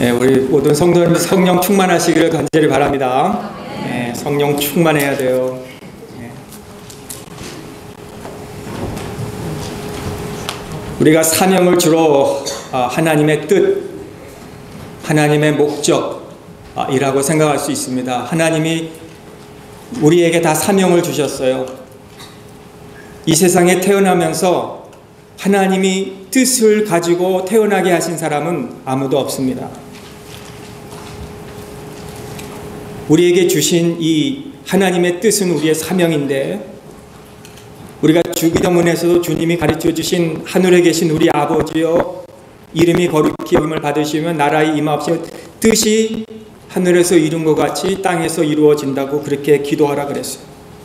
네, 우리 모든 성도님 성령 충만하시기를 간절히 바랍니다. 네, 성령 충만해야 돼요. 네. 우리가 사명을 주로 하나님의 뜻, 하나님의 목적이라고 생각할 수 있습니다. 하나님이 우리에게 다 사명을 주셨어요. 이 세상에 태어나면서 하나님이 뜻을 가지고 태어나게 하신 사람은 아무도 없습니다. 우리에게 주신 이 하나님의 뜻은 우리의 사명인데, 우리가 주기도문에서도 주님이 가르쳐 주신 하늘에 계신 우리 아버지여 이름이 거룩히 여김을 받으시면 나라의 임하옵시며 뜻이 하늘에서 이룬 것 같이 땅에서 이루어진다고 그렇게 기도하라 그랬어요.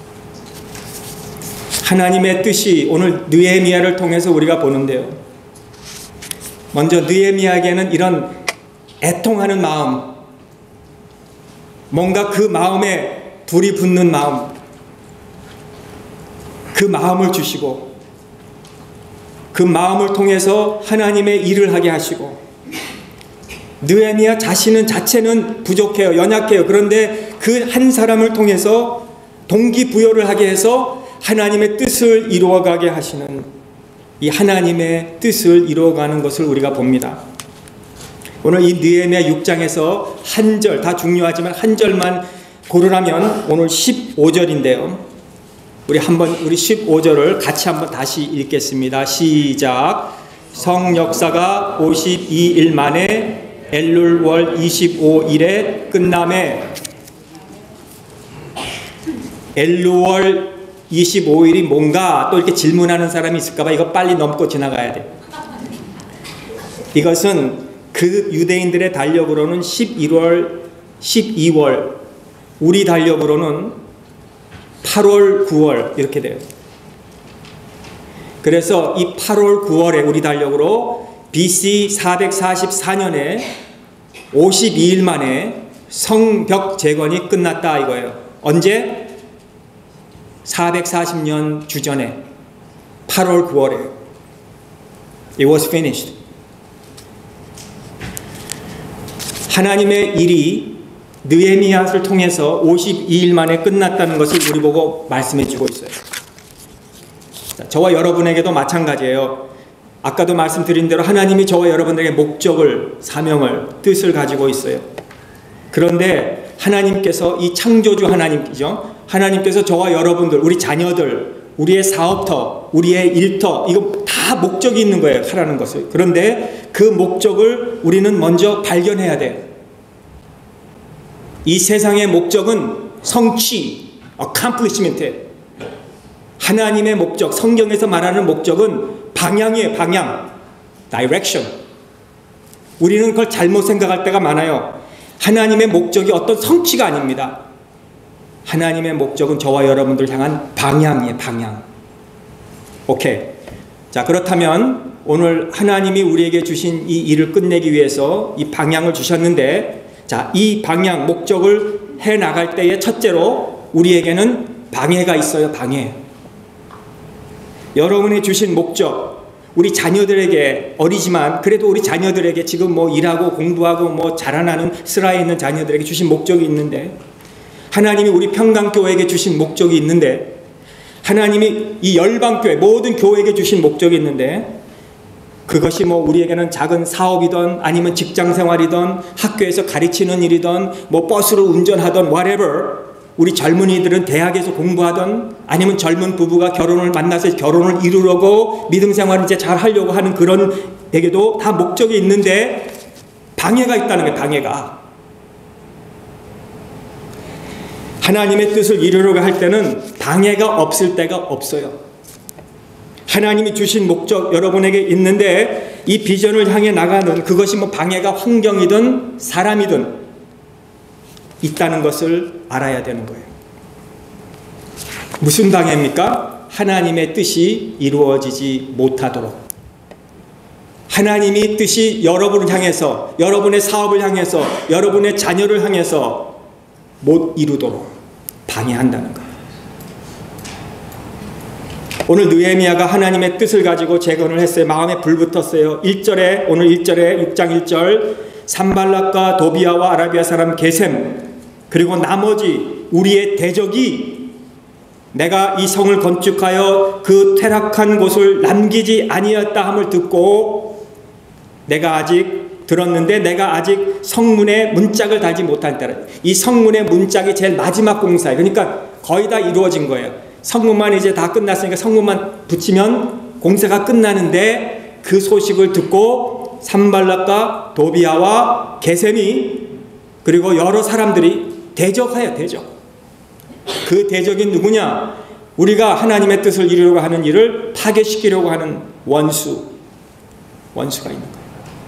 하나님의 뜻이 오늘 느헤미야를 통해서 우리가 보는데요. 먼저 느헤미야에게는 이런 애통하는 마음, 뭔가 그 마음에 불이 붙는 마음, 그 마음을 주시고 그 마음을 통해서 하나님의 일을 하게 하시고, 느헤미야 자체는 부족해요. 연약해요. 그런데 그 한 사람을 통해서 동기부여를 하게 해서 하나님의 뜻을 이루어가게 하시는, 이 하나님의 뜻을 이루어가는 것을 우리가 봅니다. 오늘 이 느헤미야 6장에서 한 절, 다 중요하지만 한 절만 고르라면 오늘 15절인데요. 우리 15절을 같이 한번 다시 읽겠습니다. 시작. 성역사가 52일 만에 엘룰월 25일에 끝남에, 엘루월 25일이 뭔가 또 이렇게 질문하는 사람이 있을까봐 이거 빨리 넘고 지나가야 돼요. 이것은 그 유대인들의 달력으로는 11월, 12월, 우리 달력으로는 8월, 9월 이렇게 돼요. 그래서 이 8월, 9월에 우리 달력으로 BC 444년에 52일 만에 성벽 재건이 끝났다 이거예요. 언제? 440년 주전에 8월 9월에 It was finished. 하나님의 일이 느헤미야를 통해서 52일 만에 끝났다는 것을 우리 보고 말씀해 주고 있어요. 저와 여러분에게도 마찬가지예요. 아까도 말씀드린 대로 하나님이 저와 여러분에게 목적을, 사명을, 뜻을 가지고 있어요. 그런데 하나님께서, 이 창조주 하나님이죠, 하나님께서 저와 여러분들, 우리 자녀들, 우리의 사업터, 우리의 일터, 이거 다 목적이 있는 거예요. 하라는 것을. 그런데 그 목적을 우리는 먼저 발견해야 돼요. 이 세상의 목적은 성취, accomplishment. 하나님의 목적, 성경에서 말하는 목적은 방향이에요. 방향, direction. 우리는 그걸 잘못 생각할 때가 많아요. 하나님의 목적이 어떤 성취가 아닙니다. 하나님의 목적은 저와 여러분들 향한 방향이에요. 방향. 오케이. 자, 그렇다면 오늘 하나님이 우리에게 주신 이 일을 끝내기 위해서 이 방향을 주셨는데, 자, 이 방향, 목적을 해 나갈 때에 첫째로 우리에게는 방해가 있어요. 방해. 여러분이 주신 목적, 우리 자녀들에게, 어리지만 그래도 우리 자녀들에게 지금 뭐 일하고 공부하고 뭐 자라나는 슬하에 있는 자녀들에게 주신 목적이 있는데, 하나님이 우리 평강교회에게 주신 목적이 있는데, 하나님이 이 열방교회 모든 교회에게 주신 목적이 있는데, 그것이 뭐 우리에게는 작은 사업이든 아니면 직장생활이든 학교에서 가르치는 일이든 뭐 버스를 운전하든 whatever, 우리 젊은이들은 대학에서 공부하든 아니면 젊은 부부가 결혼을 만나서 결혼을 이루려고 믿음생활을 이제 잘 하려고 하는 그런 에게도 다 목적이 있는데 방해가 있다는 거예요. 방해가. 하나님의 뜻을 이루려고 할 때는 방해가 없을 때가 없어요. 하나님이 주신 목적 여러분에게 있는데 이 비전을 향해 나가는, 그것이 뭐 방해가 환경이든 사람이든 있다는 것을 알아야 되는 거예요. 무슨 방해입니까? 하나님의 뜻이 이루어지지 못하도록, 하나님이 뜻이 여러분을 향해서, 여러분의 사업을 향해서, 여러분의 자녀를 향해서 못 이루도록 방해한다는 거예요. 오늘 느헤미야가 하나님의 뜻을 가지고 재건을 했어요. 마음에 불 붙었어요. 1절에, 오늘 1절에 6장 1절 산발락과 도비아와 아라비아 사람 게셈 그리고 나머지 우리의 대적이 내가 이 성을 건축하여 그 퇴락한 곳을 남기지 아니었다 함을 듣고 내가 아직 들었는데 내가 아직 성문에 문짝을 달지 못한 때라. 이 성문의 문짝이 제일 마지막 공사예요. 그러니까 거의 다 이루어진 거예요. 성문만 이제 다 끝났으니까 성문만 붙이면 공사가 끝나는데 그 소식을 듣고 산발락과 도비아와 게셈이 그리고 여러 사람들이 대적하여 대적. 그 대적이 누구냐? 우리가 하나님의 뜻을 이루려고 하는 일을 파괴시키려고 하는 원수가 있는 거예요.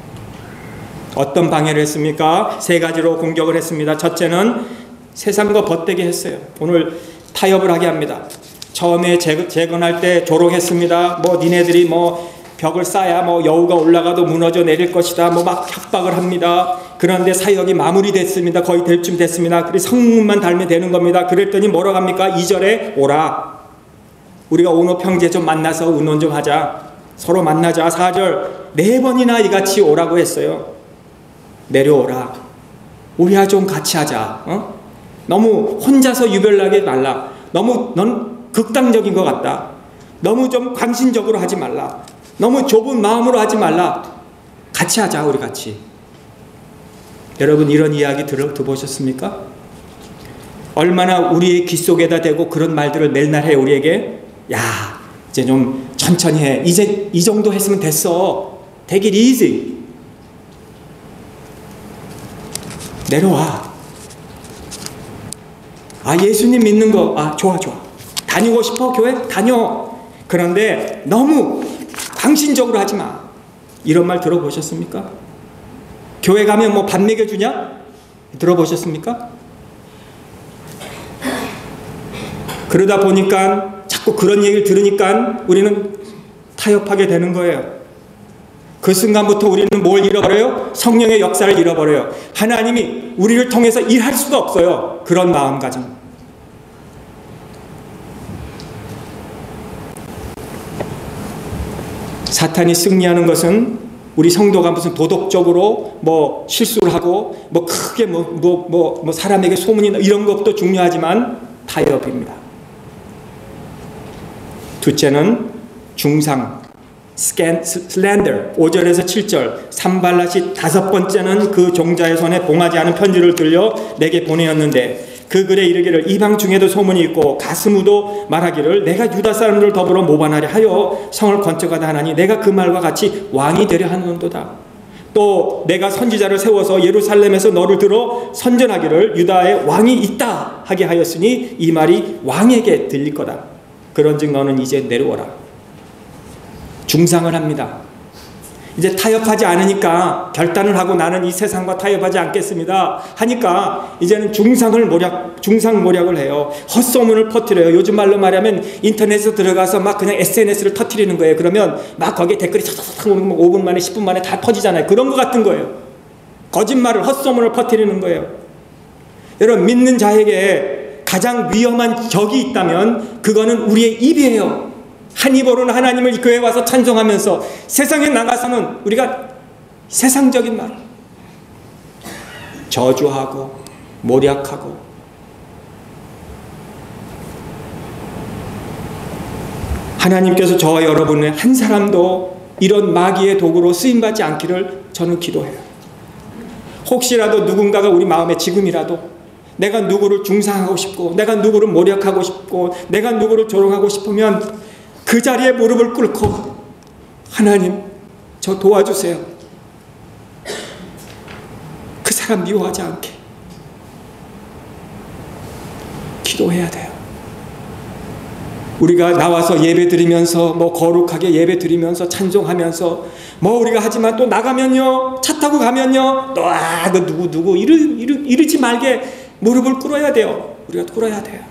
어떤 방해를 했습니까? 세 가지로 공격을 했습니다. 첫째는 세상과 벗되게 했어요. 오늘 타협을 하게 합니다. 처음에 재건할 때 조롱했습니다. 뭐 니네들이 뭐 벽을 쌓아야 뭐 여우가 올라가도 무너져 내릴 것이다. 뭐 막 협박을 합니다. 그런데 사역이 마무리됐습니다. 거의 될 쯤 됐습니다. 그래서 성문만 달면 되는 겁니다. 그랬더니 뭐라고 합니까? 2절에 오라. 우리가 오노 평지에 좀 만나서 의논 좀 하자. 서로 만나자. 4절 4번이나 이같이 오라고 했어요. 내려오라. 우리와 좀 같이 하자. 너무 혼자서 유별나게 말라. 너무 넌 극단적인 것 같다. 너무 좀 광신적으로 하지 말라. 너무 좁은 마음으로 하지 말라. 같이 하자. 우리 같이. 여러분 이런 이야기 들어보셨습니까? 얼마나 우리의 귀 속에다 대고 그런 말들을 맨날 해 우리에게. 야 이제 좀 천천히 해. 이제 이 정도 했으면 됐어. Take it easy. 내려와. 아 예수님 믿는 거 아 좋아 다니고 싶어 교회? 다녀. 그런데 너무 광신적으로 하지 마. 이런 말 들어보셨습니까? 교회 가면 뭐 밥 먹여주냐? 들어보셨습니까? 그러다 보니까 자꾸 그런 얘기를 들으니까 우리는 타협하게 되는 거예요. 그 순간부터 우리는 뭘 잃어버려요? 성령의 역사를 잃어버려요. 하나님이 우리를 통해서 일할 수가 없어요. 그런 마음가짐. 사탄이 승리하는 것은 우리 성도가 무슨 도덕적으로 뭐 실수를 하고 뭐 크게 뭐 사람에게 소문이 이런 것도 중요하지만 타협입니다. 둘째는 중상 슬렌더 5절에서 7절 산발랏이 5번째는 그 종자의 손에 봉하지 않은 편지를 들려 내게 보내었는데 그 글에 이르기를 이방 중에도 소문이 있고 가스무도 말하기를 내가 유다 사람들을 더불어 모반하려 하여 성을 건축하다 하나니 내가 그 말과 같이 왕이 되려 하는도다. 또 내가 선지자를 세워서 예루살렘에서 너를 들어 선전하기를 유다에 왕이 있다 하게 하였으니 이 말이 왕에게 들릴 거다. 그런즉 너는 이제 내려오라. 중상을 합니다. 이제 타협하지 않으니까 결단을 하고 나는 이 세상과 타협하지 않겠습니다 하니까 이제는 중상 모략을 해요. 헛소문을 퍼뜨려요. 요즘 말로 말하면 인터넷에 들어가서 막 그냥 SNS를 터뜨리는 거예요. 그러면 막 거기에 댓글이 탁탁탁 5분 만에 10분 만에 다 퍼지잖아요. 그런 것 같은 거예요. 거짓말을 헛소문을 퍼뜨리는 거예요. 여러분 믿는 자에게 가장 위험한 적이 있다면 그거는 우리의 입이에요. 한 입으로는 하나님을 교회에 와서 찬송하면서 세상에 나가서는 우리가 세상적인 말 저주하고 모략하고 하나님께서 저와 여러분의 한 사람도 이런 마귀의 도구로 쓰임받지 않기를 저는 기도해요. 혹시라도 누군가가 우리 마음에 지금이라도 내가 누구를 중상하고 싶고 내가 누구를 모략하고 싶고 내가 누구를 조롱하고 싶으면 그 자리에 무릎을 꿇고 하나님 저 도와주세요. 그 사람 미워하지 않게 기도해야 돼요. 우리가 나와서 예배 드리면서 뭐 거룩하게 예배 드리면서 찬송하면서 뭐 우리가 하지만 또 나가면요 차 타고 가면요 또 그 누구 이러지 말게 무릎을 꿇어야 돼요. 우리가 꿇어야 돼요.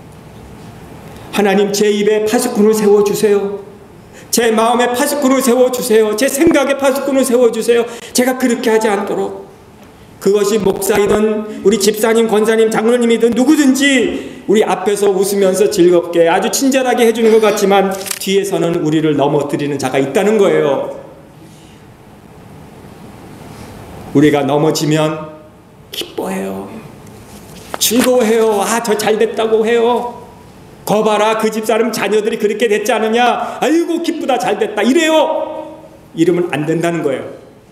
하나님 제 입에 파수꾼을 세워주세요. 제 마음에 파수꾼을 세워주세요. 제 생각에 파수꾼을 세워주세요. 제가 그렇게 하지 않도록 그것이 목사이든 우리 집사님, 권사님, 장로님이든 누구든지 우리 앞에서 웃으면서 즐겁게 아주 친절하게 해주는 것 같지만 뒤에서는 우리를 넘어뜨리는 자가 있다는 거예요. 우리가 넘어지면 기뻐해요. 즐거워해요. 아, 저 잘됐다고 해요. 거 봐라, 그 집사람 자녀들이 그렇게 됐지 않느냐. 아이고 기쁘다, 잘됐다 이래요. 이러면 안 된다는 거예요.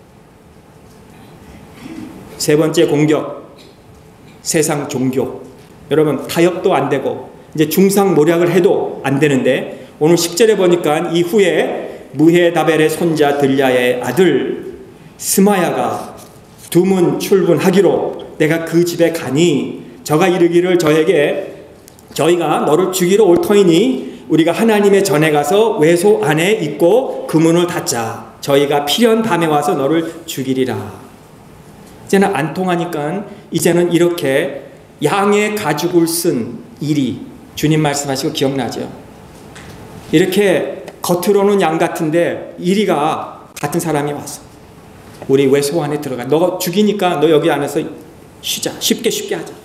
세 번째 공격, 세상 종교. 여러분, 타협도 안 되고 이제 중상모략을 해도 안 되는데, 오늘 10절에 보니까 이후에 무헤다벨의 손자 들랴의 아들 스마야가 두문 출분하기로 내가 그 집에 가니 저가 이르기를 저희가 너를 죽이러 올 터이니 우리가 하나님의 전에 가서 외소 안에 있고 그 문을 닫자. 저희가 필연 밤에 와서 너를 죽이리라. 이제는 안 통하니까 이제는 이렇게 양의 가죽을 쓴 이리, 주님 말씀하시고 기억나죠? 이렇게 겉으로는 양 같은데 이리가 같은 사람이 왔어. 우리 외소 안에 들어가. 너 죽이니까 너 여기 안에서 쉬자. 쉽게 하자.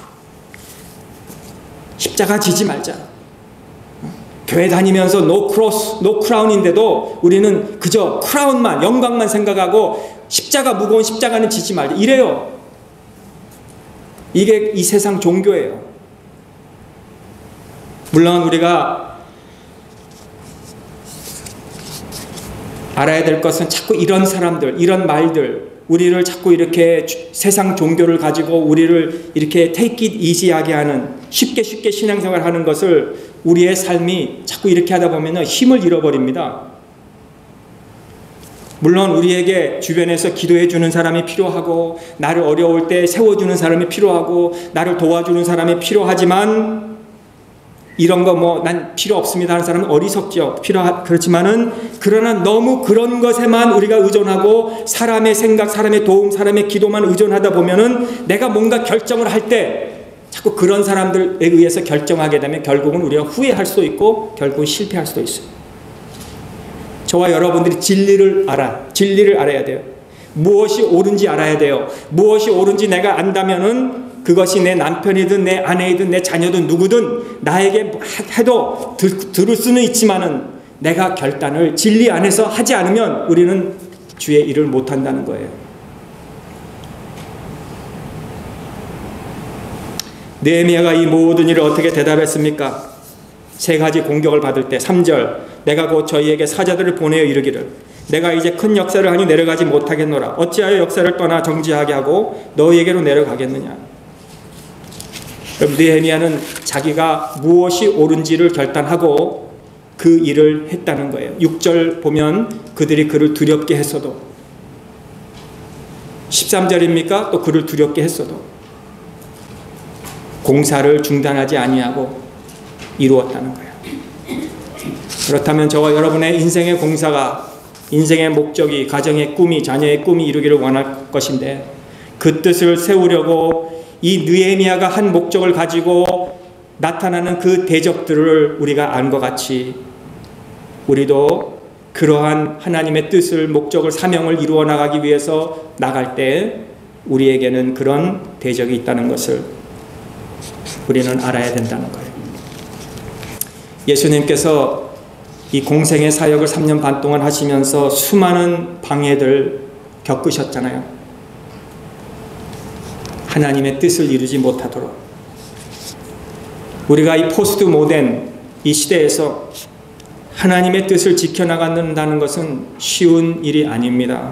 십자가 지지 말자. 교회 다니면서 노 크로스, 노 크라운인데도 우리는 그저 크라운만, 영광만 생각하고 십자가, 무거운 십자가는 지지 말자. 이래요. 이게 이 세상 종교예요. 물론 우리가 알아야 될 것은 자꾸 이런 사람들, 이런 말들, 우리를 자꾸 이렇게 세상 종교를 가지고 우리를 이렇게 take it easy하게 하는, 쉽게 신앙생활 하는 것을 우리의 삶이 자꾸 이렇게 하다 보면 힘을 잃어버립니다. 물론 우리에게 주변에서 기도해 주는 사람이 필요하고, 나를 어려울 때 세워주는 사람이 필요하고, 나를 도와주는 사람이 필요하지만, 이런 거 난 필요 없습니다 하는 사람은 어리석죠. 그렇지만은, 그러나 너무 그런 것에만 우리가 의존하고 사람의 생각, 사람의 도움, 사람의 기도만 의존하다 보면은 내가 뭔가 결정을 할 때 자꾸 그런 사람들에 의해서 결정하게 되면 결국은 우리가 후회할 수도 있고 결국은 실패할 수도 있어요. 저와 여러분들이 진리를 알아야 돼요. 무엇이 옳은지 알아야 돼요. 무엇이 옳은지 내가 안다면은 그것이 내 남편이든 내 아내이든 내 자녀든 누구든 나에게 해도 들을 수는 있지만은 내가 결단을 진리 안에서 하지 않으면 우리는 주의 일을 못한다는 거예요. 느헤미야가 이 모든 일을 어떻게 대답했습니까? 세 가지 공격을 받을 때 3절, 내가 곧 저희에게 사자들을 보내어 이르기를 내가 이제 큰 역사를 하니 내려가지 못하겠노라. 어찌하여 역사를 떠나 정지하게 하고 너희에게로 내려가겠느냐. 느헤미야는 자기가 무엇이 옳은지를 결단하고 그 일을 했다는 거예요. 6절 보면 그들이 그를 두렵게 했어도, 13절입니까? 또 그를 두렵게 했어도 공사를 중단하지 아니하고 이루었다는 거예요. 그렇다면 저와 여러분의 인생의 공사가, 인생의 목적이, 가정의 꿈이, 자녀의 꿈이 이루기를 원할 것인데, 그 뜻을 세우려고 이 느헤미야가 한 목적을 가지고 나타나는 그 대적들을 우리가 안 것 같이 우리도 그러한 하나님의 뜻을, 목적을, 사명을 이루어 나가기 위해서 나갈 때 우리에게는 그런 대적이 있다는 것을 우리는 알아야 된다는 거예요. 예수님께서 이 공생의 사역을 3년 반 동안 하시면서 수많은 방해들 겪으셨잖아요. 하나님의 뜻을 이루지 못하도록. 우리가 이 포스트 모던 이 시대에서 하나님의 뜻을 지켜나간다는 것은 쉬운 일이 아닙니다.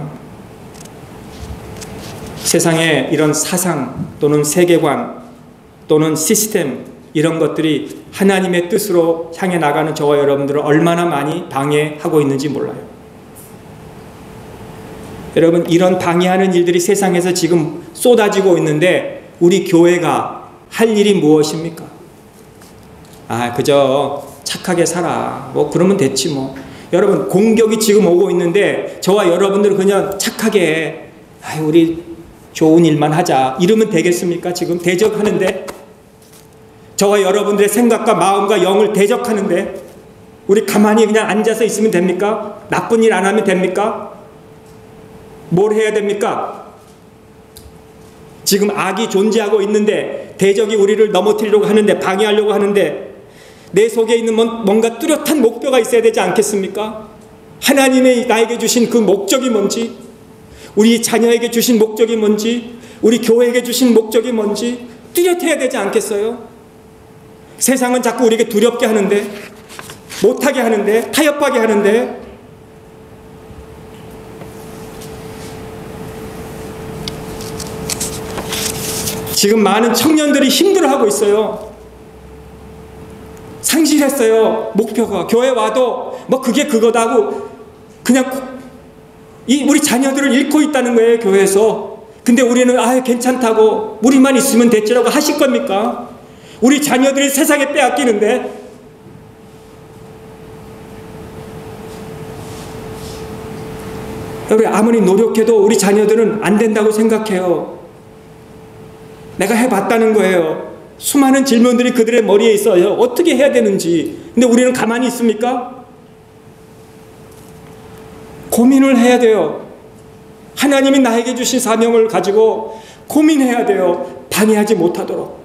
세상에 이런 사상 또는 세계관 또는 시스템, 이런 것들이 하나님의 뜻으로 향해 나가는 저와 여러분들을 얼마나 많이 방해하고 있는지 몰라요. 여러분, 이런 방해하는 일들이 세상에서 지금 쏟아지고 있는데 우리 교회가 할 일이 무엇입니까? 그저 착하게 살아. 그러면 됐지 뭐. 여러분, 공격이 지금 오고 있는데 저와 여러분들은 그냥 착하게 우리 좋은 일만 하자 이러면 되겠습니까? 지금 대적하는데, 저와 여러분들의 생각과 마음과 영을 대적하는데 우리 가만히 그냥 앉아서 있으면 됩니까? 나쁜 일 안 하면 됩니까? 뭘 해야 됩니까? 지금 악이 존재하고 있는데, 대적이 우리를 넘어뜨리려고 하는데, 방해하려고 하는데, 내 속에 있는 뭔가 뚜렷한 목표가 있어야 되지 않겠습니까? 하나님이 나에게 주신 그 목적이 뭔지, 우리 자녀에게 주신 목적이 뭔지, 우리 교회에게 주신 목적이 뭔지 뚜렷해야 되지 않겠어요? 세상은 자꾸 우리에게 두렵게 하는데, 못하게 하는데, 타협하게 하는데, 지금 많은 청년들이 힘들어하고 있어요. 상실했어요. 목표가. 교회 와도 뭐 그게 그거다 하고 그냥 우리 자녀들을 잃고 있다는 거예요, 교회에서. 근데 우리는 괜찮다고, 우리만 있으면 됐지라고 하실 겁니까? 우리 자녀들이 세상에 빼앗기는데, 여러분, 아무리 노력해도 우리 자녀들은 안 된다고 생각해요. 내가 해봤다는 거예요. 수많은 질문들이 그들의 머리에 있어요. 어떻게 해야 되는지. 근데 우리는 가만히 있습니까? 고민을 해야 돼요. 하나님이 나에게 주신 사명을 가지고 고민해야 돼요. 방해하지 못하도록.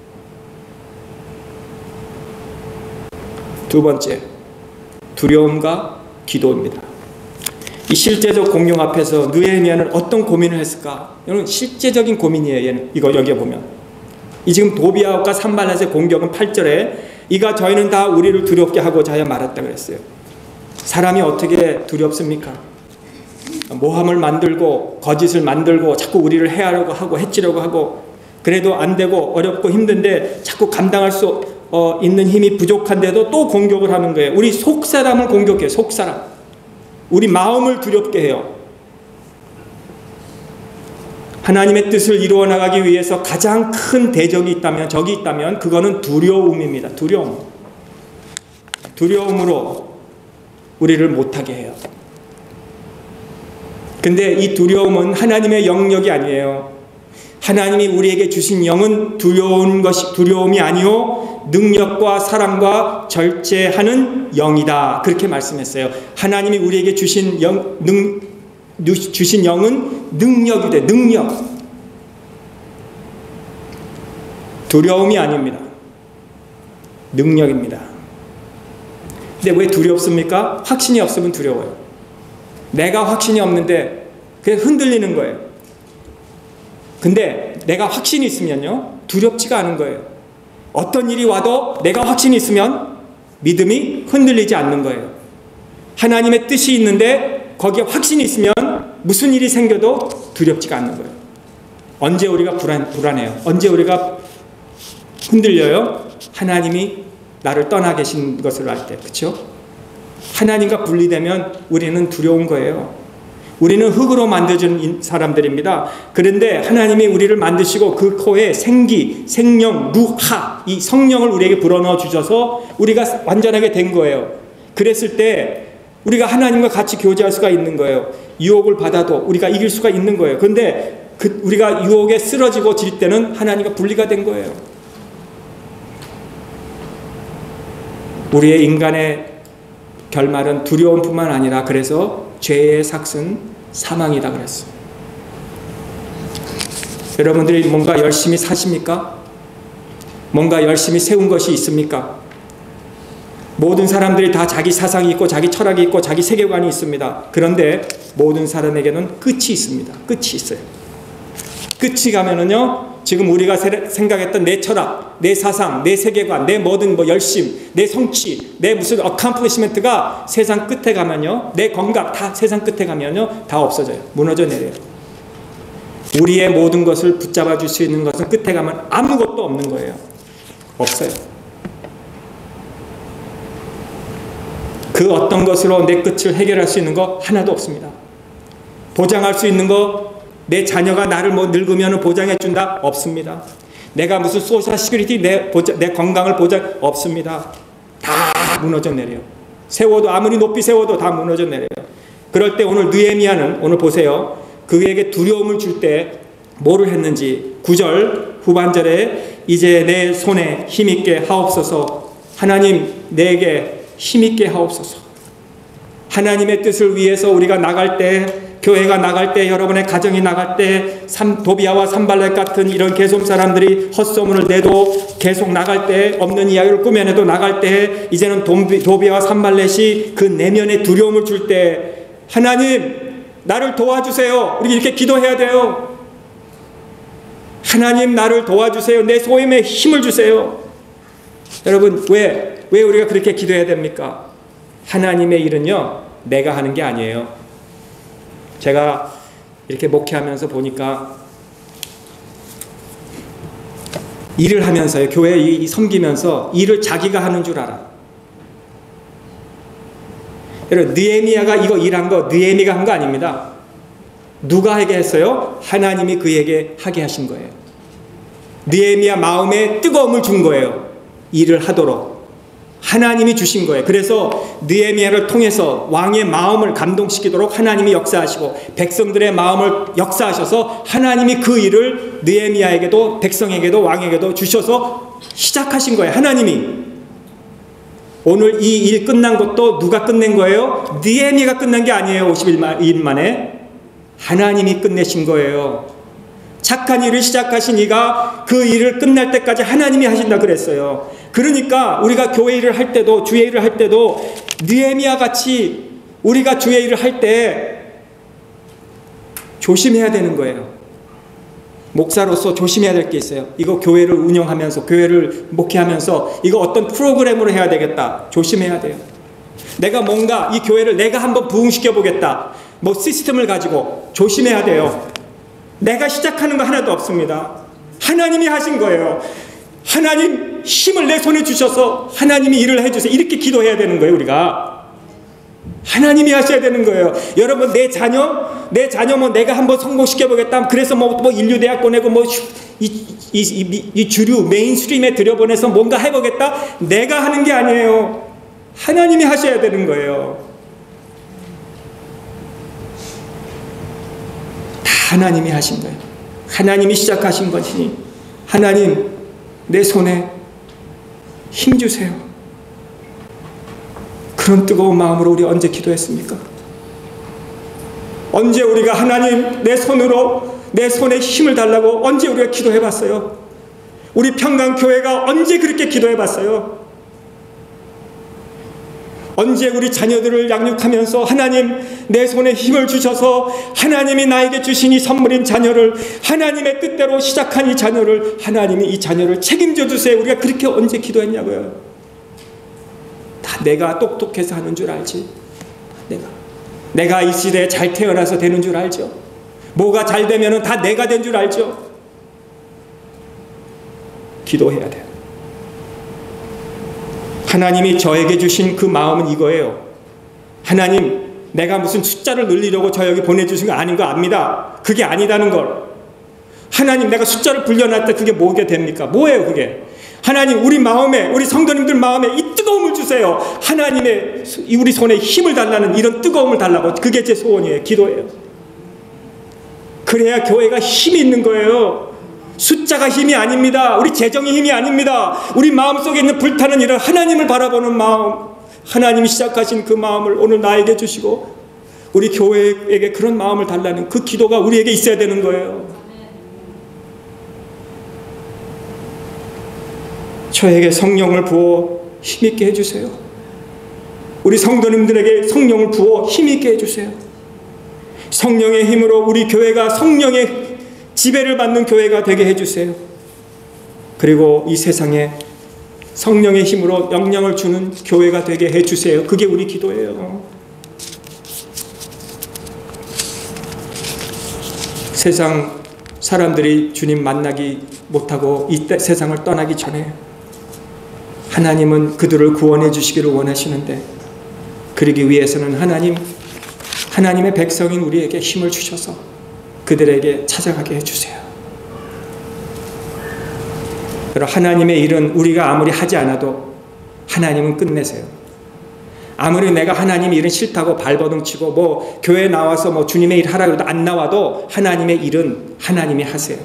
두 번째, 두려움과 기도입니다. 이 실제적 공룡 앞에서 느헤미야는 어떤 고민을 했을까? 여러분, 실제적인 고민이에요. 얘는. 이거 여기에 보면 이 지금 도비아와 산발랏의 공격은 8절에 이가 저희는 다 우리를 두렵게 하고자 하여 말했다 그랬어요. 사람이 어떻게 두렵습니까? 모함을 만들고 거짓을 만들고 자꾸 우리를 해하려고 하고 해치려고 하고, 그래도 안 되고 어렵고 힘든데 자꾸 감당할 수 있는 힘이 부족한데도 또 공격을 하는 거예요. 우리 속사람을 공격해요. 속사람. 우리 마음을 두렵게 해요. 하나님의 뜻을 이루어 나가기 위해서 가장 큰 대적이 있다면, 적이 있다면 그거는 두려움입니다. 두려움. 두려움으로 우리를 못하게 해요. 근데 이 두려움은 하나님의 영역이 아니에요. 하나님이 우리에게 주신 영은 두려움이 아니요 능력과 사랑과 절제하는 영이다. 그렇게 말씀했어요. 하나님이 우리에게 주신 영은 능력이 돼. 능력. 두려움이 아닙니다. 능력입니다. 근데 왜 두렵습니까? 확신이 없으면 두려워요. 내가 확신이 없는데 그냥 흔들리는 거예요. 근데 내가 확신이 있으면요, 두렵지가 않은 거예요. 어떤 일이 와도 내가 확신이 있으면 믿음이 흔들리지 않는 거예요. 하나님의 뜻이 있는데 거기에 확신이 있으면 무슨 일이 생겨도 두렵지가 않는 거예요. 언제 우리가 불안해요? 언제 우리가 흔들려요? 하나님이 나를 떠나 계신 것을 알 때. 그렇죠? 하나님과 분리되면 우리는 두려운 거예요. 우리는 흙으로 만들어진 사람들입니다. 그런데 하나님이 우리를 만드시고 그 코에 생기, 생명, 루하, 이 성령을 우리에게 불어넣어 주셔서 우리가 완전하게 된 거예요. 그랬을 때 우리가 하나님과 같이 교제할 수가 있는 거예요. 유혹을 받아도 우리가 이길 수가 있는 거예요. 그런데 우리가 유혹에 쓰러지고 질 때는 하나님과 분리가 된 거예요. 우리의 인간의 결말은 두려움뿐만 아니라 그래서 죄의 삭은 사망이다 그랬어. 여러분들이 뭔가 열심히 사십니까? 뭔가 열심히 세운 것이 있습니까? 모든 사람들이 다 자기 사상이 있고 자기 철학이 있고 자기 세계관이 있습니다. 그런데 모든 사람에게는 끝이 있습니다. 끝이 있어요. 끝이 가면은요, 지금 우리가 생각했던 내 철학, 내 사상, 내 세계관, 내 모든 열심, 내 성취, 내 무슨 어컴플리시먼트가 세상 끝에 가면요, 내 건강 다 세상 끝에 가면요, 다 없어져요. 무너져 내려요. 우리의 모든 것을 붙잡아 줄 수 있는 것은 끝에 가면 아무것도 없는 거예요. 없어요. 그 어떤 것으로 내 끝을 해결할 수 있는 거 하나도 없습니다. 보장할 수 있는 거, 내 자녀가 나를 늙으면 보장해 준다? 없습니다. 내가 무슨 소셜 시큐리티, 내 건강을 보장? 없습니다. 다 무너져 내려요. 세워도, 아무리 높이 세워도 다 무너져 내려요. 그럴 때 오늘 느헤미야는, 오늘 보세요, 그에게 두려움을 줄 때 뭐를 했는지. 9절 후반절에 이제 내 손에 힘있게 하옵소서. 하나님, 내게 힘있게 하옵소서. 하나님의 뜻을 위해서 우리가 나갈 때, 교회가 나갈 때, 여러분의 가정이 나갈 때, 도비아와 산발랏 같은 이런 개som 사람들이 헛소문을 내도 계속 나갈 때, 없는 이야기를 꾸며내도 나갈 때, 이제는 도비아와 산발렛이 그 내면의 두려움을 줄 때, 하나님, 나를 도와주세요. 우리 이렇게 기도해야 돼요. 하나님 나를 도와주세요. 내 소임에 힘을 주세요. 여러분 왜 우리가 그렇게 기도해야 됩니까? 하나님의 일은요 내가 하는 게 아니에요. 제가 이렇게 목회하면서 보니까 일을 하면서요, 교회 섬기면서 일을 자기가 하는 줄 알아. 여러분 느헤미야가 이거 일한 거 느헤미가 한 거 아닙니다. 누가 하게 했어요? 하나님이 그에게 하게 하신 거예요. 느헤미야 마음에 뜨거움을 준 거예요. 일을 하도록 하나님이 주신 거예요. 그래서 느헤미야를 통해서 왕의 마음을 감동시키도록 하나님이 역사하시고 백성들의 마음을 역사하셔서 하나님이 그 일을 느헤미야에게도 백성에게도 왕에게도 주셔서 시작하신 거예요. 하나님이. 오늘 이 일 끝난 것도 누가 끝낸 거예요? 느헤미야가 끝난 게 아니에요. 50일 만에 하나님이 끝내신 거예요. 착한 일을 시작하신 이가 그 일을 끝날 때까지 하나님이 하신다 그랬어요. 그러니까 우리가 교회 일을 할 때도 주의 일을 할 때도 느헤미야 같이 우리가 주의 일을 할 때 조심해야 되는 거예요. 목사로서 조심해야 될 게 있어요. 이거 교회를 운영하면서 교회를 목회하면서 이거 어떤 프로그램으로 해야 되겠다. 조심해야 돼요. 내가 뭔가 이 교회를 내가 한번 부흥시켜 보겠다. 뭐 시스템을 가지고 조심해야 돼요. 내가 시작하는 거 하나도 없습니다. 하나님이 하신 거예요. 하나님 힘을 내 손에 주셔서 하나님이 일을 해주세요. 이렇게 기도해야 되는 거예요. 우리가 하나님이 하셔야 되는 거예요. 여러분 내 자녀 뭐 내가 한번 성공시켜 보겠다. 그래서 뭐 인류대학 보내고 뭐 이 주류 메인스트림에 들여보내서 뭔가 해보겠다. 내가 하는 게 아니에요. 하나님이 하셔야 되는 거예요. 하나님이 하신 거예요. 하나님이 시작하신 것이니 하나님 내 손에 힘 주세요. 그런 뜨거운 마음으로 우리 언제 기도했습니까? 언제 우리가 하나님 내 손에 힘을 달라고 언제 우리가 기도해봤어요? 우리 평강교회가 언제 그렇게 기도해봤어요? 언제 우리 자녀들을 양육하면서 하나님 내 손에 힘을 주셔서 하나님이 나에게 주신 이 선물인 자녀를 하나님의 뜻대로 시작한 이 자녀를 하나님이 이 자녀를 책임져 주세요. 우리가 그렇게 언제 기도했냐고요. 다 내가 똑똑해서 하는 줄 알지. 내가 이 시대에 잘 태어나서 되는 줄 알죠. 뭐가 잘 되면은 다 내가 된 줄 알죠. 기도해야 돼요. 하나님이 저에게 주신 그 마음은 이거예요. 하나님 내가 무슨 숫자를 늘리려고 저 여기 보내주신 거 아닌 거 압니다. 그게 아니다는 걸. 하나님 내가 숫자를 불려놨을 때 그게 뭐게 됩니까? 뭐예요 그게? 하나님 우리 마음에 우리 성도님들 마음에 이 뜨거움을 주세요. 하나님의 우리 손에 힘을 달라는 이런 뜨거움을 달라고. 그게 제 소원이에요. 기도예요. 그래야 교회가 힘이 있는 거예요. 숫자가 힘이 아닙니다. 우리 재정이 힘이 아닙니다. 우리 마음속에 있는 불타는 이런 하나님을 바라보는 마음, 하나님이 시작하신 그 마음을 오늘 나에게 주시고 우리 교회에게 그런 마음을 달라는 그 기도가 우리에게 있어야 되는 거예요. 저에게 성령을 부어 힘있게 해주세요. 우리 성도님들에게 성령을 부어 힘있게 해주세요. 성령의 힘으로 우리 교회가 성령의 지배를 받는 교회가 되게 해주세요. 그리고 이 세상에 성령의 힘으로 영향을 주는 교회가 되게 해주세요. 그게 우리 기도예요. 세상 사람들이 주님 만나기 못하고 이 세상을 떠나기 전에 하나님은 그들을 구원해 주시기를 원하시는데 그러기 위해서는 하나님의 백성인 우리에게 힘을 주셔서 그들에게 찾아가게 해주세요. 하나님의 일은 우리가 아무리 하지 않아도 하나님은 끝내세요. 아무리 내가 하나님 일은 싫다고 발버둥치고 뭐 교회에 나와서 뭐 주님의 일 하라고 해도 안 나와도 하나님의 일은 하나님이 하세요.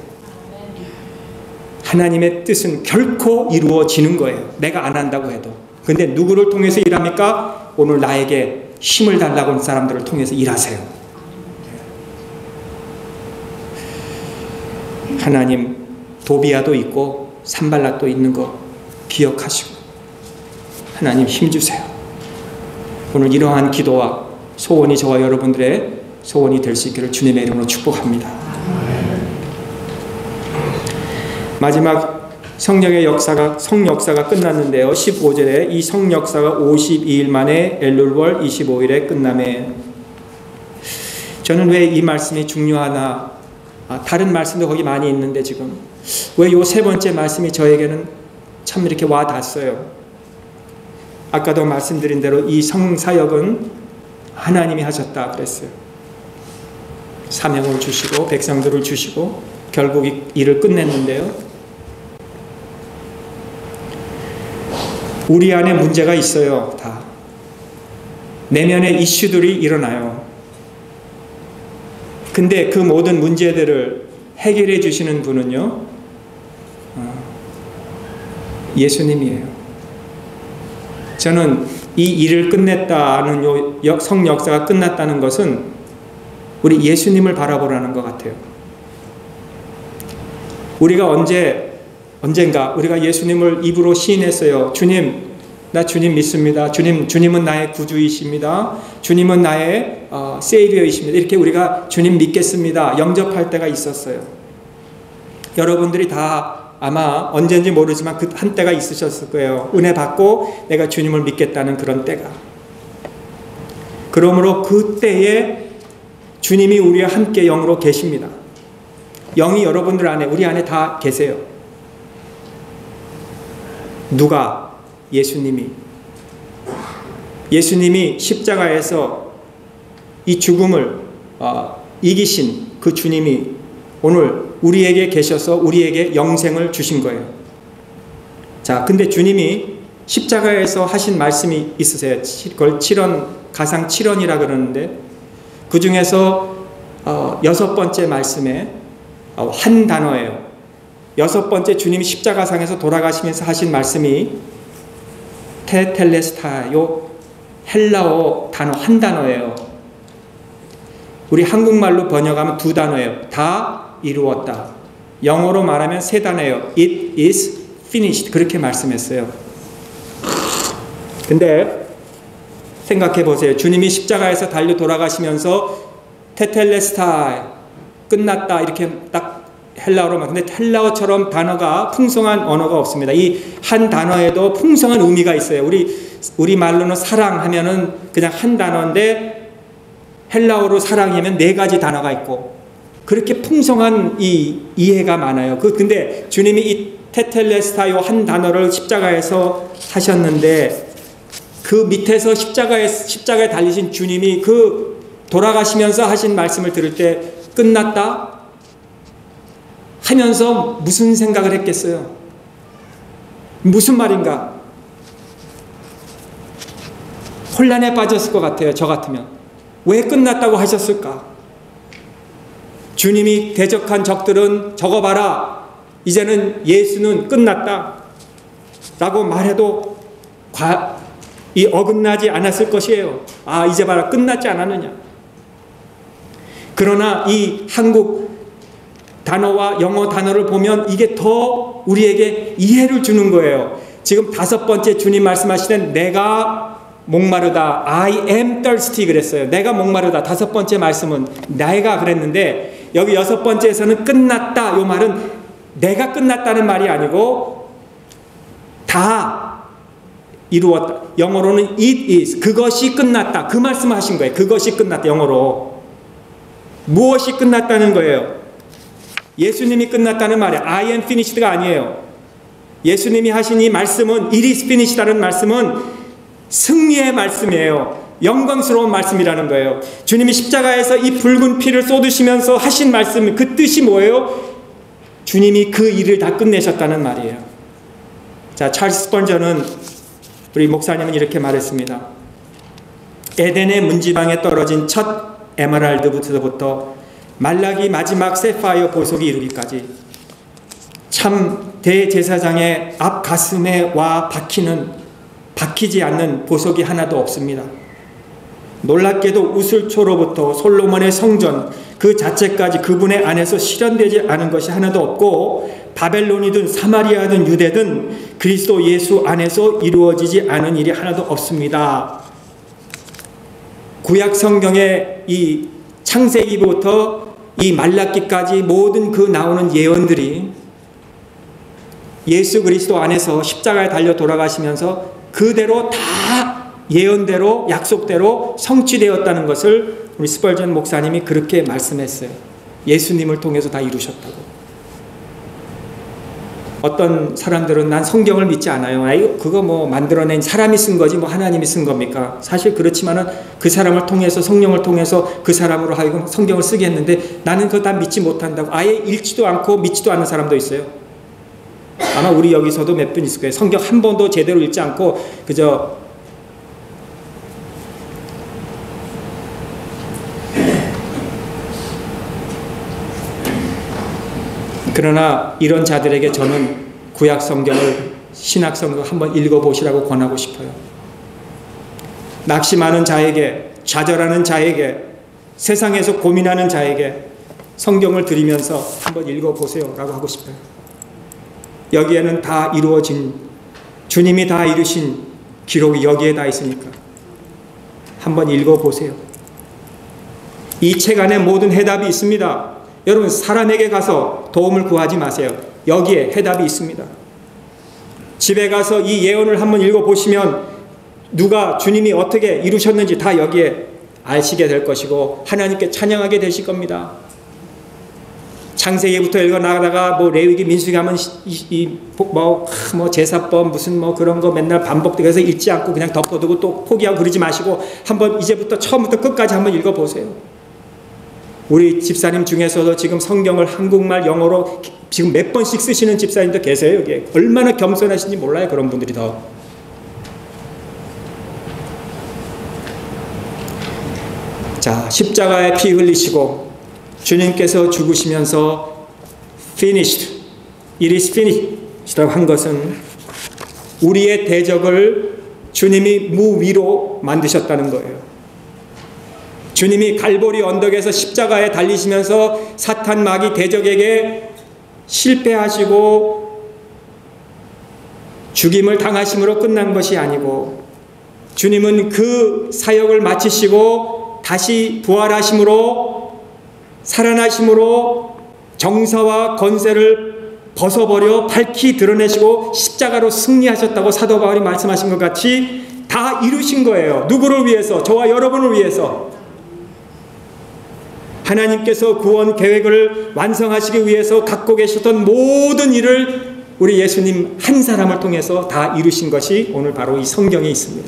하나님의 뜻은 결코 이루어지는 거예요. 내가 안 한다고 해도. 근데 누구를 통해서 일합니까? 오늘 나에게 힘을 달라고 하는 사람들을 통해서 일하세요. 하나님 도비아도 있고 산발락도 있는 거 기억하시고 하나님 힘주세요. 오늘 이러한 기도와 소원이 저와 여러분들의 소원이 될 수 있기를 주님의 이름으로 축복합니다. 마지막 성령의 성역사가 끝났는데요. 15절에 이 성역사가 52일 만에 엘룰월 25일에 끝남에, 저는 왜 이 말씀이 중요하나, 다른 말씀도 거기 많이 있는데 지금 왜 이 세 번째 말씀이 저에게는 참 이렇게 와 닿았어요. 아까도 말씀드린 대로 이 성사역은 하나님이 하셨다 그랬어요. 사명을 주시고 백성들을 주시고 결국 일을 끝냈는데요. 우리 안에 문제가 있어요. 다 내면의 이슈들이 일어나요. 근데 그 모든 문제들을 해결해 주시는 분은요, 예수님이에요. 저는 이 일을 끝냈다는 성역사가 끝났다는 것은 우리 예수님을 바라보라는 것 같아요. 우리가 언젠가 우리가 예수님을 입으로 시인했어요. 주님, 나 주님 믿습니다. 주님은 나의 구주이십니다. 주님은 나의 세이비어이십니다. 이렇게 우리가 주님 믿겠습니다. 영접할 때가 있었어요. 여러분들이 다 아마 언제인지 모르지만 그 한때가 있으셨을 거예요. 은혜 받고 내가 주님을 믿겠다는 그런 때가. 그러므로 그때에 주님이 우리와 함께 영으로 계십니다. 영이 여러분들 안에, 우리 안에 다 계세요. 누가? 예수님이 십자가에서 이 죽음을 이기신 그 주님이 오늘 우리에게 계셔서 우리에게 영생을 주신 거예요. 자, 근데 주님이 십자가에서 하신 말씀이 있으세요. 그걸 가상 7원이라 그러는데, 그 중에서 6번째 말씀에 한 단어예요. 6번째 주님이 십자가상에서 돌아가시면서 하신 말씀이 테텔레스타요, 헬라어 단어 한 단어예요. 우리 한국말로 번역하면 2단어예요. 다 이루었다. 영어로 말하면 3단어예요. It is finished. 그렇게 말씀했어요. 근데 생각해 보세요. 주님이 십자가에서 달려 돌아가시면서 테텔레스타이, 끝났다, 이렇게 딱 헬라어로만. 근데 헬라어처럼 단어가 풍성한 언어가 없습니다. 이 한 단어에도 풍성한 의미가 있어요. 우리 말로는 사랑하면은 그냥 한 단어인데 헬라어로 사랑이면 4가지 단어가 있고, 그렇게 풍성한 이해가 많아요. 근데 주님이 이 테텔레스타요 한 단어를 십자가에서 하셨는데, 그 밑에서 십자가에 달리신 주님이 그 돌아가시면서 하신 말씀을 들을 때 끝났다 하면서 무슨 생각을 했겠어요? 무슨 말인가? 혼란에 빠졌을 것 같아요. 저 같으면. 왜 끝났다고 하셨을까? 주님이 대적한 적들은 저거 봐라, 이제는 예수는 끝났다 라고 말해도 어긋나지 않았을 것이에요. 이제 봐라, 끝났지 않았느냐. 그러나 이 한국 단어와 영어 단어를 보면 이게 더 우리에게 이해를 주는 거예요. 지금 5번째 주님 말씀하시는 내가 목마르다, I am thirsty 그랬어요. 내가 목마르다. 5번째 말씀은 내가 그랬는데, 여기 6번째에서는 끝났다, 이 말은 내가 끝났다는 말이 아니고 다 이루었다. 영어로는 it is, 그것이 끝났다, 그 말씀을 하신 거예요. 그것이 끝났다. 영어로 무엇이 끝났다는 거예요. 예수님이 끝났다는 말이에요. I am finished가 아니에요. 예수님이 하신 이 말씀은 it is finished라는 말씀은 승리의 말씀이에요. 영광스러운 말씀이라는 거예요. 주님이 십자가에서 이 붉은 피를 쏟으시면서 하신 말씀, 그 뜻이 뭐예요? 주님이 그 일을 다 끝내셨다는 말이에요. 자, 찰스 스펀저는, 우리 목사님은 이렇게 말했습니다. 에덴의 문지방에 떨어진 첫 에메랄드부터 말라기 마지막 세파이어 보석이 이루기까지 참 대제사장의 앞 가슴에 와 박히지 않는 보석이 하나도 없습니다. 놀랍게도 우슬초로부터 솔로몬의 성전 그 자체까지 그분의 안에서 실현되지 않은 것이 하나도 없고, 바벨론이든 사마리아든 유대든 그리스도 예수 안에서 이루어지지 않은 일이 하나도 없습니다. 구약 성경의 이 창세기부터 이 말라기까지 모든 그 나오는 예언들이 예수 그리스도 안에서 십자가에 달려 돌아가시면서 그대로 다 예언대로 약속대로 성취되었다는 것을 우리 스펄전 목사님이 그렇게 말씀했어요. 예수님을 통해서 다 이루셨다고. 어떤 사람들은 난 성경을 믿지 않아요. 아이, 그거 뭐 만들어낸 사람이 쓴 거지 뭐 하나님이 쓴 겁니까? 사실 그렇지만은 그 사람을 통해서 성령을 통해서 그 사람으로 하여금 성경을 쓰게 했는데 나는 그거 다 믿지 못한다고 아예 읽지도 않고 믿지도 않는 사람도 있어요. 아마 우리 여기서도 몇 분 있을 거예요. 성경 한 번도 제대로 읽지 않고 그저 그러나 이런 자들에게 저는 구약 성경을 신약 성경을 한번 읽어보시라고 권하고 싶어요. 낙심하는 자에게, 좌절하는 자에게, 세상에서 고민하는 자에게 성경을 드리면서 한번 읽어보세요 라고 하고 싶어요. 여기에는 다 이루어진, 주님이 다 이루신 기록이 여기에 다 있으니까 한번 읽어보세요. 이 책 안에 모든 해답이 있습니다. 여러분, 사람에게 가서 도움을 구하지 마세요. 여기에 해답이 있습니다. 집에 가서 이 예언을 한번 읽어보시면 누가 주님이 어떻게 이루셨는지 다 여기에 아시게 될 것이고 하나님께 찬양하게 되실 겁니다. 창세기부터 읽어나가다가 뭐 레위기 민수기 하면 뭐 제사법 무슨 뭐 그런 거 맨날 반복되게 해서 읽지 않고 그냥 덮어두고 또 포기하고 그러지 마시고 한번 이제부터 처음부터 끝까지 한번 읽어보세요. 우리 집사님 중에서도 지금 성경을 한국말 영어로 지금 몇 번씩 쓰시는 집사님도 계세요. 여기에 얼마나 겸손하신지 몰라요. 그런 분들이 더. 자, 십자가에 피 흘리시고 주님께서 죽으시면서 finished, it is finished라고 한 것은 우리의 대적을 주님이 무위로 만드셨다는 거예요. 주님이 갈보리 언덕에서 십자가에 달리시면서 사탄 마귀 대적에게 실패하시고 죽임을 당하심으로 끝난 것이 아니고 주님은 그 사역을 마치시고 다시 부활하심으로 살아나심으로 정사와 권세를 벗어버려 밝히 드러내시고 십자가로 승리하셨다고 사도 바울이 말씀하신 것 같이 다 이루신 거예요. 누구를 위해서? 저와 여러분을 위해서. 하나님께서 구원 계획을 완성하시기 위해서 갖고 계셨던 모든 일을 우리 예수님 한 사람을 통해서 다 이루신 것이 오늘 바로 이 성경에 있습니다.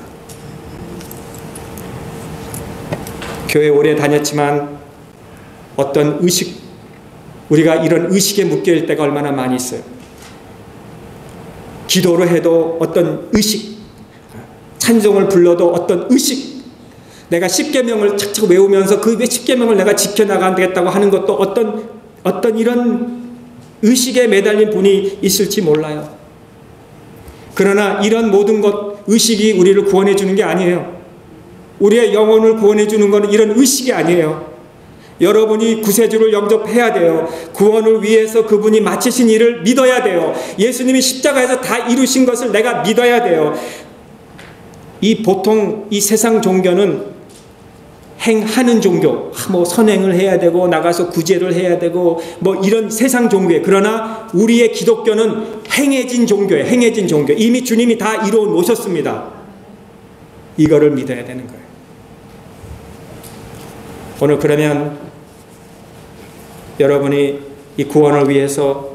교회 오래 다녔지만 어떤 의식, 우리가 이런 의식에 묶여있을 때가 얼마나 많이 있어요. 기도를 해도 어떤 의식, 찬송을 불러도 어떤 의식, 내가 십계명을 착착 외우면서 그 십계명을 내가 지켜나가겠다고 하는 것도 어떤 이런 의식에 매달린 분이 있을지 몰라요. 그러나 이런 모든 것, 의식이 우리를 구원해 주는 게 아니에요. 우리의 영혼을 구원해 주는 것은 이런 의식이 아니에요. 여러분이 구세주를 영접해야 돼요. 구원을 위해서 그분이 마치신 일을 믿어야 돼요. 예수님이 십자가에서 다 이루신 것을 내가 믿어야 돼요. 보통 이 세상 종교는 행하는 종교, 뭐 선행을 해야 되고 나가서 구제를 해야 되고 뭐 이런 세상 종교에, 그러나 우리의 기독교는 행해진 종교예요. 행해진 종교. 이미 주님이 다 이루어 놓으셨습니다. 이거를 믿어야 되는 거예요. 오늘 그러면 여러분이 이 구원을 위해서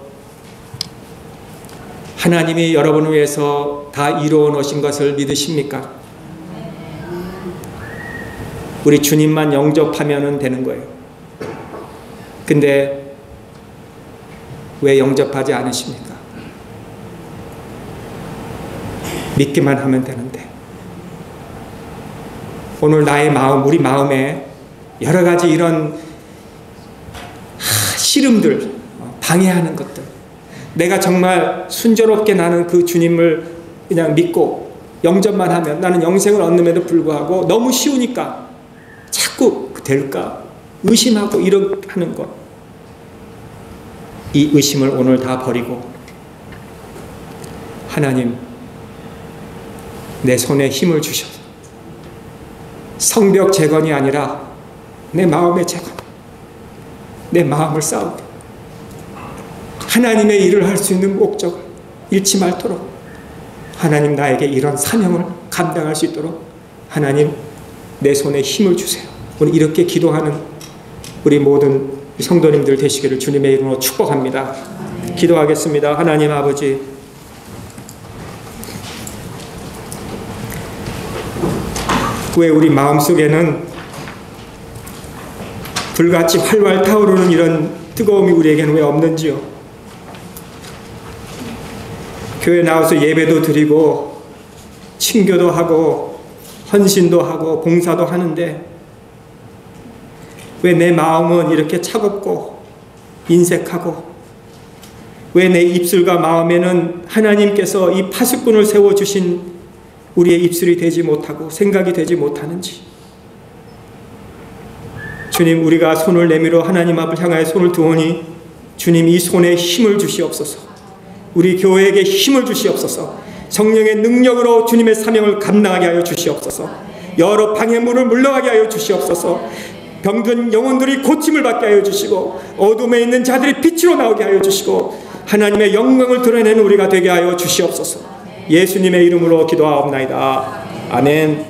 하나님이 여러분을 위해서 다 이루어 놓으신 것을 믿으십니까? 우리 주님만 영접하면 되는 거예요. 근데 왜 영접하지 않으십니까? 믿기만 하면 되는데. 오늘 나의 마음, 우리 마음에 여러 가지 이런 시름들, 방해하는 것들, 내가 정말 순조롭게 나는 그 주님을 그냥 믿고 영접만 하면 나는 영생을 얻는데도 불구하고 너무 쉬우니까 자꾸 될까 의심하고 이렇게 하는 것, 이 의심을 오늘 다 버리고 하나님 내 손에 힘을 주셔서 성벽 재건이 아니라 내 마음의 재건, 내 마음을 싸우게, 하나님의 일을 할 수 있는 목적을 잃지 말도록 하나님 나에게 이런 사명을 감당할 수 있도록 하나님 내 손에 힘을 주세요. 오늘 이렇게 기도하는 우리 모든 성도님들 되시기를 주님의 이름으로 축복합니다. 기도하겠습니다. 하나님 아버지, 왜 우리 마음속에는 불같이 활활 타오르는 이런 뜨거움이 우리에게는 왜 없는지요? 교회 나와서 예배도 드리고 친교도 하고 헌신도 하고 봉사도 하는데 왜 내 마음은 이렇게 차갑고 인색하고, 왜 내 입술과 마음에는 하나님께서 이 파수꾼을 세워주신 우리의 입술이 되지 못하고 생각이 되지 못하는지. 주님, 우리가 손을 내밀어 하나님 앞을 향하여 손을 두오니 주님 이 손에 힘을 주시옵소서. 우리 교회에게 힘을 주시옵소서. 성령의 능력으로 주님의 사명을 감당하게 하여 주시옵소서. 여러 방해물을 물러가게 하여 주시옵소서. 병든 영혼들이 고침을 받게 하여 주시고 어둠에 있는 자들이 빛으로 나오게 하여 주시고 하나님의 영광을 드러내는 우리가 되게 하여 주시옵소서. 예수님의 이름으로 기도하옵나이다. 아멘.